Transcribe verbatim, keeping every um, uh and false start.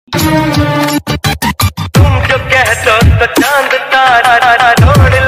तुम जो कहते हो तो चांद तारा ढूंढ